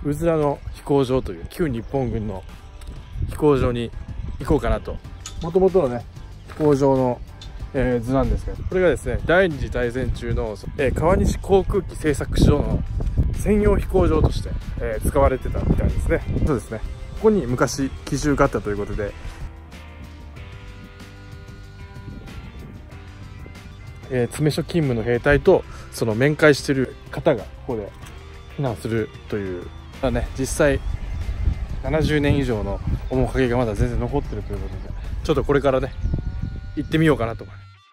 うずらの飛行場という旧日本軍の飛行場に行こうかなと。もともとのね飛行場の、図なんですけど、これがですね第二次大戦中の、川西航空機製作所の専用飛行場として、使われてたみたいですね。そうですね、ここに昔機銃があったということで、詰所勤務の兵隊とその面会している方がここで避難するという、実際70年以上の面影がまだ全然残ってるということで、ちょっとこれからね行ってみようかなと。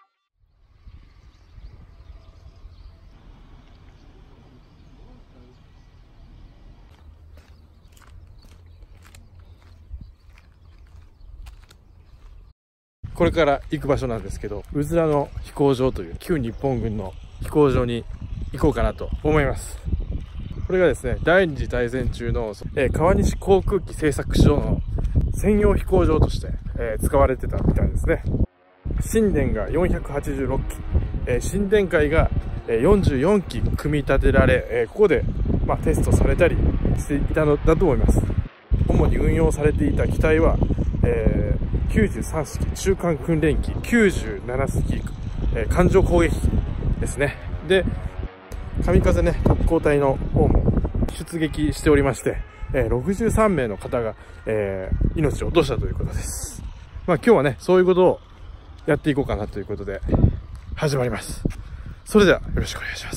これから行く場所なんですけど、うずらの飛行場という旧日本軍の飛行場に行こうかなと思います。これがですね第二次大戦中の、川西航空機製作所の専用飛行場として、使われてたみたいですね。神殿が486機、神殿階が44機組み立てられ、ここで、テストされたりしていたのだと思います。主に運用されていた機体は、93式中間訓練機、97式、艦上攻撃機ですね。で、神風ね特攻隊の方も出撃しておりまして、63名の方が、命を落としたということです。今日はねそういうことをやっていこうかなということで始まります。それではよろしくお願いします。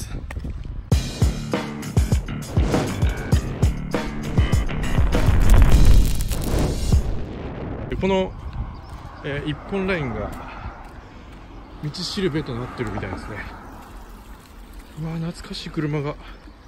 この、一本ラインが道しるべとなってるみたいですね。うわ、懐かしい車が。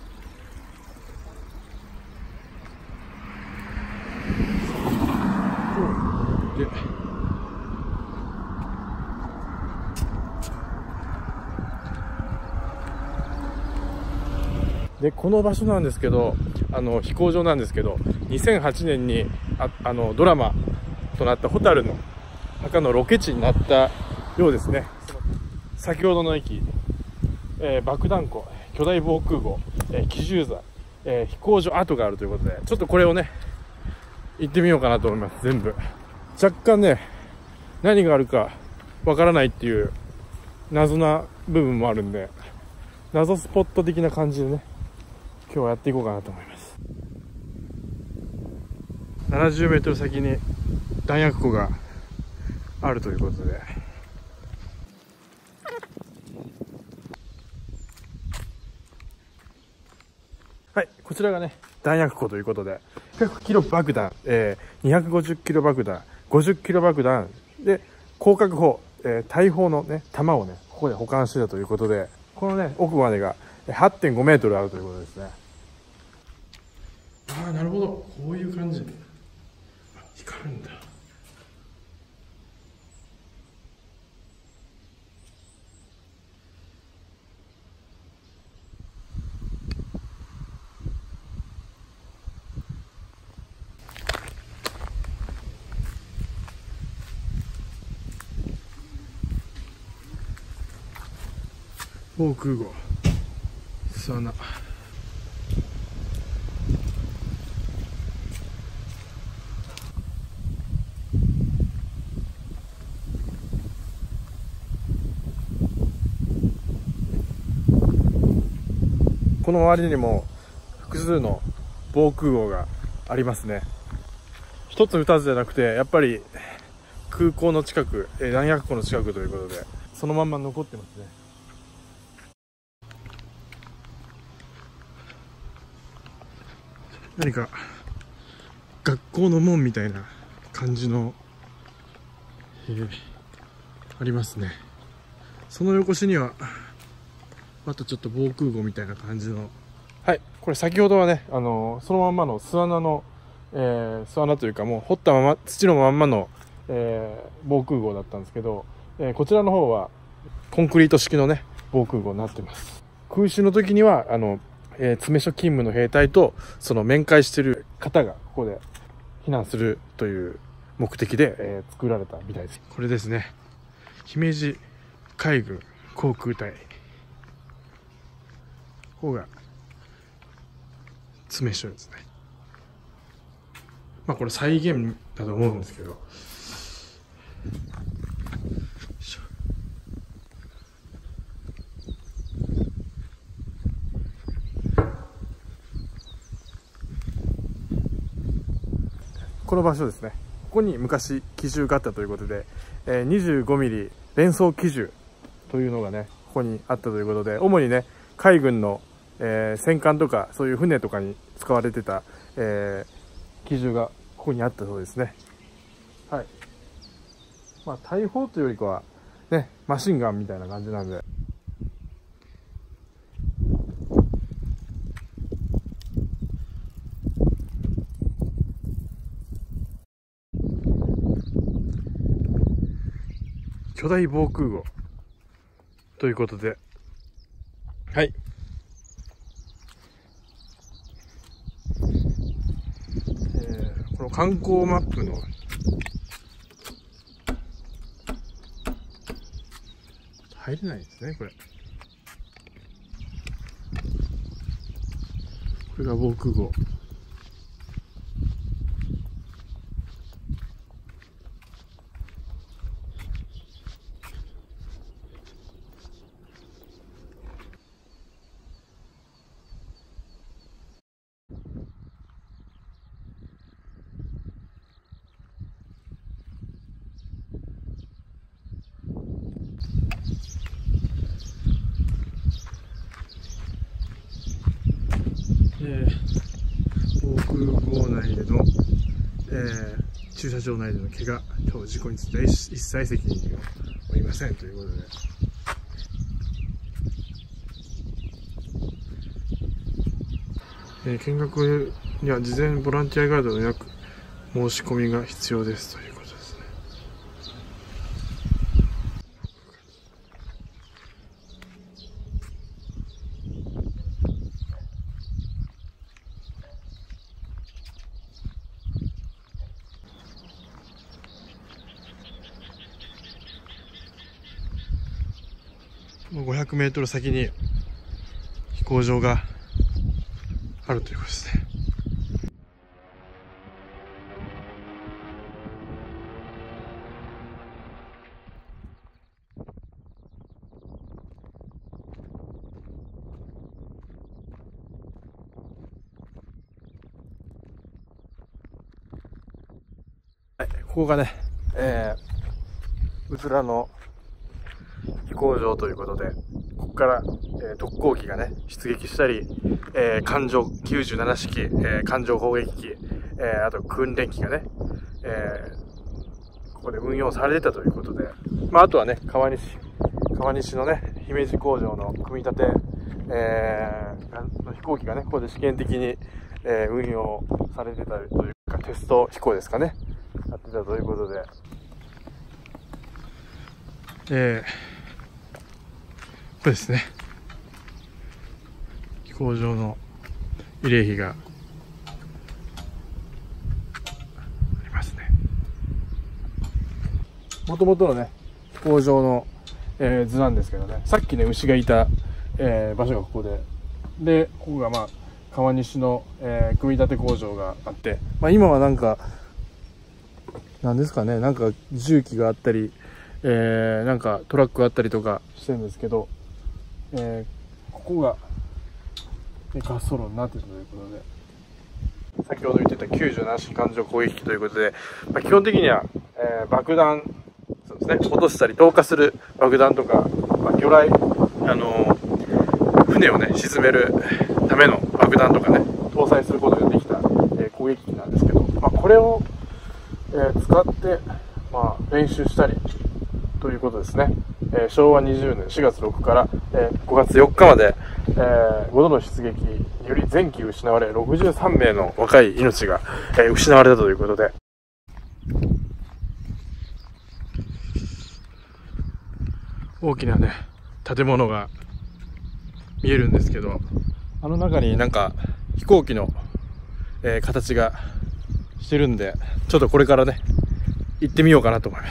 でこの場所なんですけど、飛行場なんですけど、2008年にドラマとなった蛍の墓のロケ地になったようですね。先ほどの駅、爆弾庫、巨大防空壕、機銃座、飛行場跡があるということで、ちょっとこれをね行ってみようかなと思います。全部若干ね何があるかわからないっていう謎な部分もあるんで、謎スポット的な感じでね今日はやっていこうかなと思います。70メートル先に弾薬庫があるということで、はい、こちらがね弾薬庫ということで、100キロ爆弾、250キロ爆弾、50キロ爆弾で広角砲、大砲のね弾をねここで保管してたということで、このね奥までが 8.5 メートルあるということですね。ああ、なるほど、こういう感じ。光るんだ。防空壕、巣穴。この周りにも複数の防空壕がありますね。一つ二つじゃなくて、やっぱり空港の近く、弾薬庫の近くということで、そのまんま残ってますね。何か学校の門みたいな感じの、ありますね。その横しにはあとちょっと防空壕みたいな感じの、はい、これ先ほどはねそのまんまの巣穴の、巣穴というか、もう掘ったまま土のまんまの、防空壕だったんですけど、こちらの方はコンクリート式のね防空壕になってます。空襲の時には詰所勤務の兵隊とその面会している方がここで避難するという目的で、作られたみたいです。これですね、姫路海軍航空隊、ここが詰所ですね。 まあこれ再現だと思うんですけど、この場所ですね。ここに昔機銃があったということで、25ミリ連装機銃というのがね、ここにあったということで、主にね、海軍の、戦艦とかそういう船とかに使われてた、機銃がここにあったそうですね。はい。まあ大砲というよりかはね、マシンガンみたいな感じなんで。巨大防空壕ということで、はい。この観光マップの入れないですね、これ。これが防空壕。防空壕内での、駐車場内での怪我等事故については一切責任を負いませんということで、見学には事前ボランティアガイドの予約申し込みが必要ですということですね。500メートル先に飛行場があるということですね。はい、ここがね、うずらの飛行場ということで、ここから、特攻機がね、出撃したり、艦上97式、艦上砲撃機、あと訓練機がね、ここで運用されてたということで、まあ、あとはね、川西のね、姫路工場の組み立て、の飛行機がね、ここで試験的に、運用されてたというか、テスト飛行ですかね、やってたということで、これですね、飛行場の慰霊碑がありますね。もともとのね、飛行場の、図なんですけどね、さっきね、牛がいた、場所がここで、ここがまあ、川西の、組み立て工場があって、まあ今はなんか、なんですかね、なんか重機があったり、なんかトラックがあったりとかしてるんですけど、ここが滑走路になってたということで、先ほど言ってた97式艦上攻撃機ということで、まあ、基本的には、爆弾、そうですね、落としたり投下する爆弾とか、まあ、魚雷、船をね沈めるための爆弾とかね搭載することができた、攻撃機なんですけど、まあ、これを、使って、まあ、練習したりということですね。昭和20年4月6日から、5月4日まで、5度の出撃により全機失われ63名の若い命が、失われたということで、大きなね建物が見えるんですけど、あの中になんか飛行機の、形がしてるんで、ちょっとこれからね行ってみようかなと思います。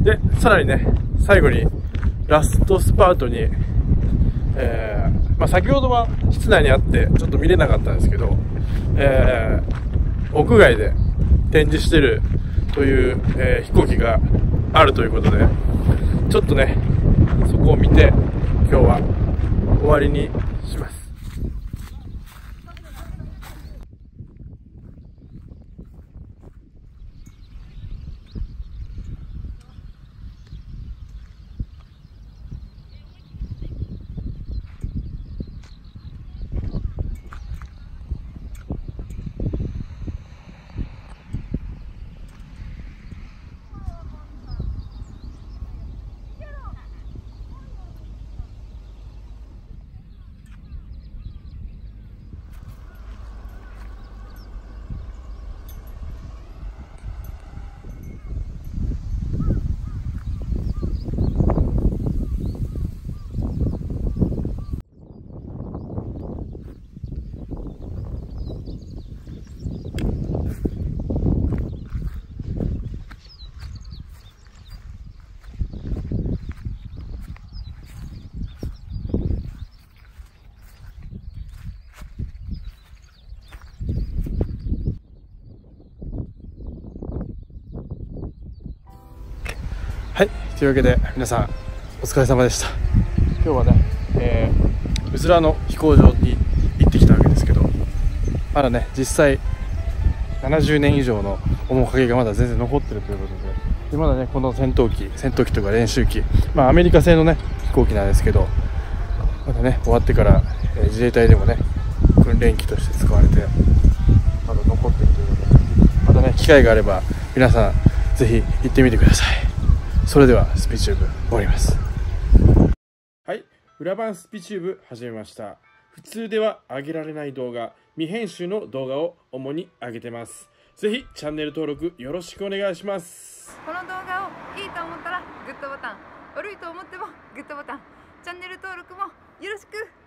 で、さらにね、最後にラストスパートに、先ほどは室内にあってちょっと見れなかったんですけど、屋外で展示してるという、飛行機があるということで、ちょっとねそこを見て今日は終わりにします。はい、というわけで皆さんお疲れ様でした。今日はね、うずらの飛行場に行ってきたわけですけど、まだね実際70年以上の面影がまだ全然残ってるということで、まだねこの戦闘機とか練習機、アメリカ製のね飛行機なんですけど、まだね終わってから、自衛隊でもね訓練機として使われてまだ残ってるということで、またね機会があれば皆さんぜひ行ってみてください。それではスピチューブ終わります。はい、裏番スピチューブ始めました。普通では上げられない動画、未編集の動画を主に上げてます。ぜひチャンネル登録よろしくお願いします。 この動画をいいと思ったらグッドボタン、悪いと思ってもグッドボタン、チャンネル登録もよろしく。